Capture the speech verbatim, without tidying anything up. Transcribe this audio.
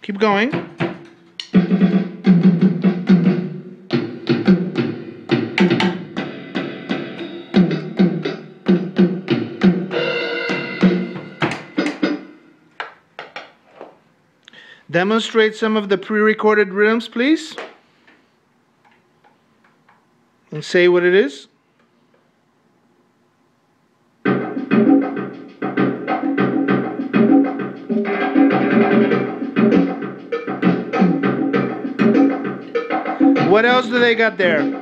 Keep going. Demonstrate some of the pre-recorded rhythms, please. And say what it is. What else do they got there?